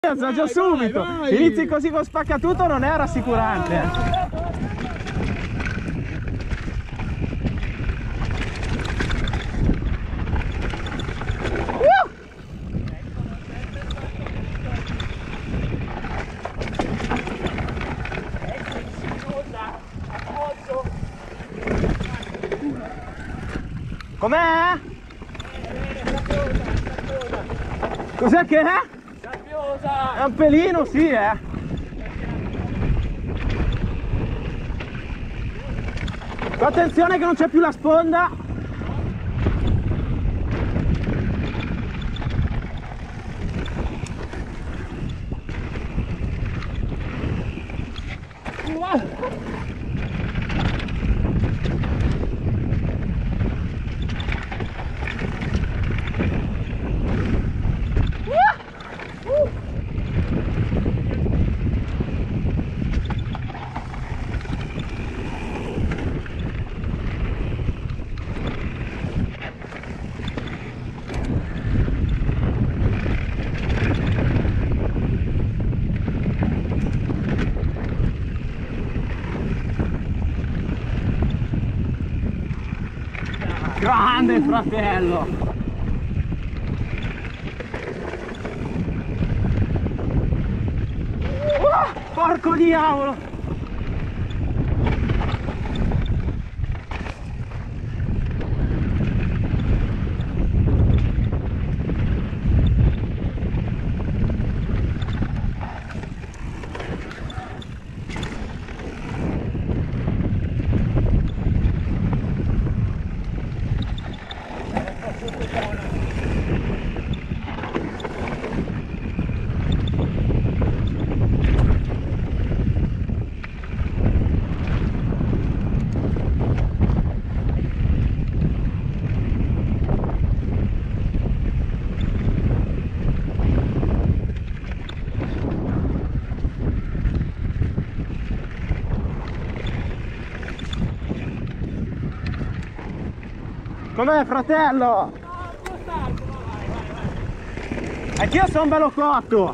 Assaggio subito. Vai. Inizi così con spaccatutto, non è rassicurante. Com'è? Cos'è che è? Sabbiosa! È un pelino, sì, eh. Attenzione che non c'è più la sponda. Grande fratello! Porco diavolo! Com'è fratello? Anch'io sono bello cotto!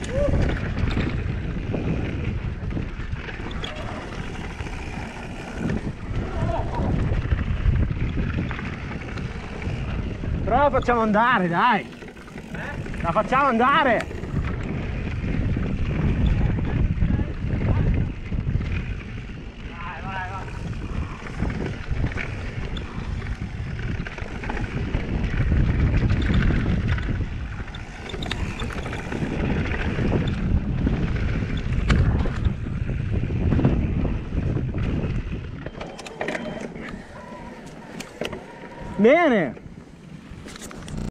Però la facciamo andare, dai! La facciamo andare! Bene!